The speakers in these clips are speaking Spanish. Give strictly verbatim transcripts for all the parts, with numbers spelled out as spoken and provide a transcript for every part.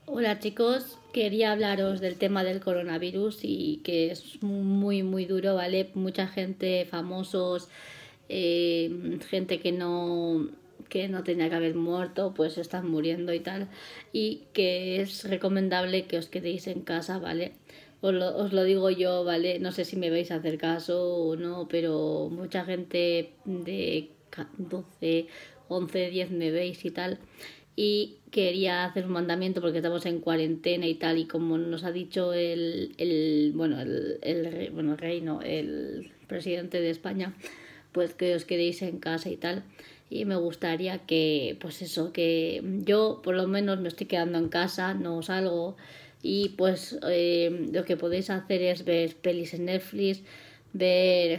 Hola chicos, quería hablaros del tema del coronavirus y que es muy muy duro, ¿vale? Mucha gente, famosos, eh, gente que no que no tenía que haber muerto, pues están muriendo y tal, y que es recomendable que os quedéis en casa, ¿vale? Os lo, os lo digo yo, ¿vale? No sé si me vais a hacer caso o no, pero mucha gente de doce, once, diez me veis y tal, y quería hacer un mandamiento porque estamos en cuarentena y tal, y como nos ha dicho el, el bueno el, el rey, bueno el rey no, el presidente de España, pues que os quedéis en casa y tal. Y me gustaría que, pues eso, que yo por lo menos me estoy quedando en casa, no salgo, y pues eh, lo que podéis hacer es ver pelis en Netflix, ver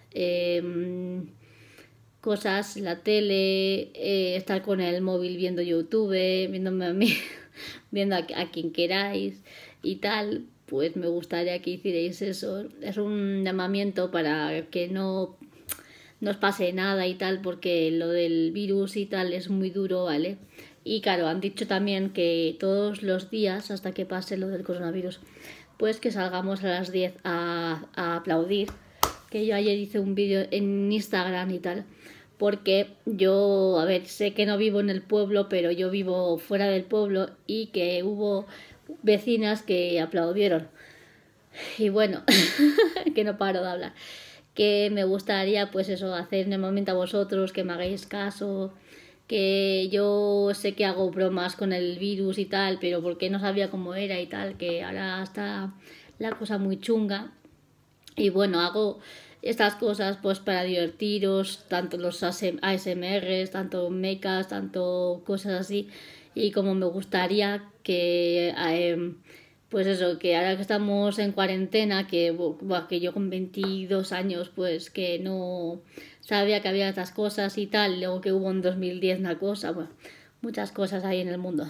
eh, cosas, la tele, eh, estar con el móvil viendo YouTube, viéndome a mí, viendo a, a quien queráis y tal. Pues me gustaría que hicierais eso. Es un llamamiento para que no nos pase nada y tal, porque lo del virus y tal es muy duro, ¿vale? Y claro, han dicho también que todos los días, hasta que pase lo del coronavirus, pues que salgamos a las diez a, a aplaudir. Que yo ayer hice un vídeo en Instagram y tal, porque yo, a ver, sé que no vivo en el pueblo, pero yo vivo fuera del pueblo y que hubo vecinas que aplaudieron. Y bueno, que no paro de hablar. Que me gustaría, pues eso, hacer en el momento a vosotros, que me hagáis caso, que yo sé que hago bromas con el virus y tal, pero porque no sabía cómo era y tal, que ahora está la cosa muy chunga. Y bueno, hago estas cosas pues para divertiros, tanto los A S M Rs, tanto makeups, tanto cosas así. Y como me gustaría que, eh, pues eso, que ahora que estamos en cuarentena, que, buah, que yo con veintidós años, pues que no sabía que había estas cosas y tal, luego que hubo en dos mil diez una cosa, bueno, muchas cosas hay en el mundo.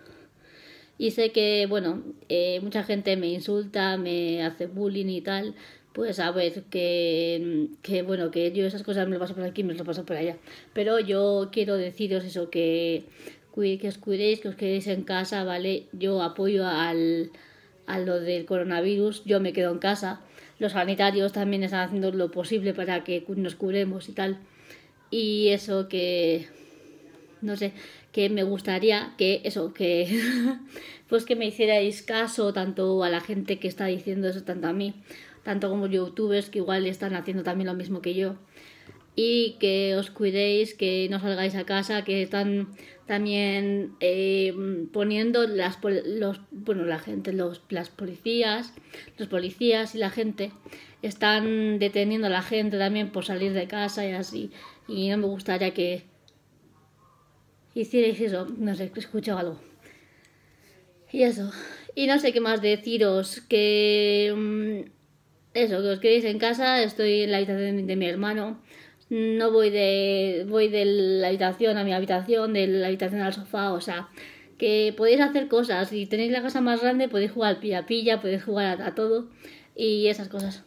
Y sé que, bueno, eh, mucha gente me insulta, me hace bullying y tal. Pues a ver, que, que bueno, que yo esas cosas me lo paso por aquí, me lo paso por allá. Pero yo quiero deciros eso, que, que os cuidéis, que os quedéis en casa, ¿vale? Yo apoyo al, a lo del coronavirus, yo me quedo en casa. Los sanitarios también están haciendo lo posible para que nos curemos y tal. Y eso que no sé, que me gustaría que eso, que pues que me hicierais caso tanto a la gente que está diciendo eso, tanto a mí, tanto como youtubers que igual están haciendo también lo mismo que yo. Y que os cuidéis, que no salgáis a casa, que están también eh, poniendo las los bueno la gente, los las policías, los policías y la gente están deteniendo a la gente también por salir de casa y así. Y no me gustaría que hicierais eso, no sé, que escucho algo. Y eso. Y no sé qué más deciros, que mm, eso, que os quedéis en casa, estoy en la habitación de, de mi hermano. No voy de voy de la habitación a mi habitación, de la habitación al sofá, o sea, que podéis hacer cosas. Si tenéis la casa más grande, podéis jugar al pilla-pilla, podéis jugar a, a todo y esas cosas.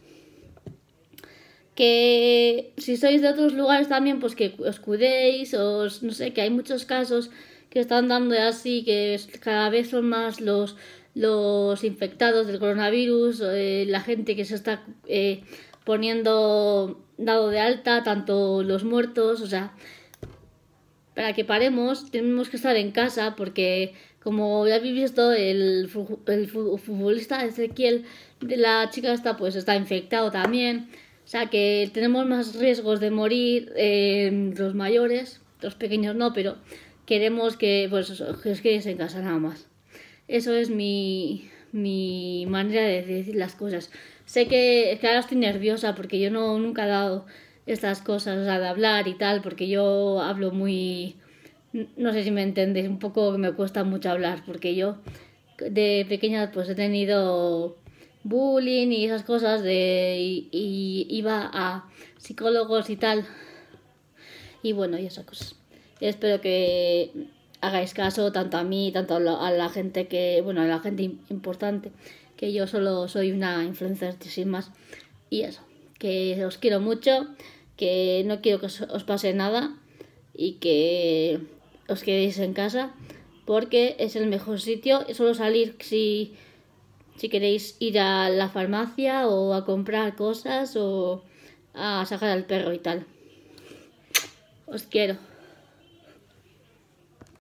Que si sois de otros lugares también, pues que os cuidéis, os, no sé, que hay muchos casos que están dando así, que cada vez son más los, los infectados del coronavirus, eh, la gente que se está eh, poniendo dado de alta, tanto los muertos, o sea, para que paremos tenemos que estar en casa porque como ya habéis visto el, el futbolista Ezequiel de la chica esta pues está infectado también, o sea que tenemos más riesgos de morir eh, los mayores, los pequeños no, pero queremos que pues que os quedéis en casa nada más. Eso es mi, mi manera de decir las cosas. Sé que, que ahora estoy nerviosa porque yo no nunca he dado estas cosas, o sea, de hablar y tal, porque yo hablo muy... No sé si me entendéis, un poco que me cuesta mucho hablar, porque yo de pequeña pues he tenido bullying y esas cosas de y, y iba a psicólogos y tal, y bueno, y esas cosas. Espero que hagáis caso tanto a mí, tanto a la, a la gente que, bueno, a la gente importante, que yo solo soy una influencer sin más. Y eso, que os quiero mucho, que no quiero que os, os pase nada y que os quedéis en casa porque es el mejor sitio. Solo salir si, si queréis ir a la farmacia o a comprar cosas o a sacar al perro y tal. Os quiero.